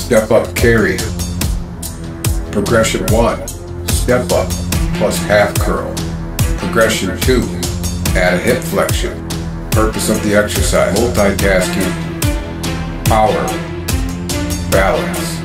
Step up carry. Progression 1, step up plus half curl. Progression 2, add a hip flexion. Purpose of the exercise: multitasking, power, balance.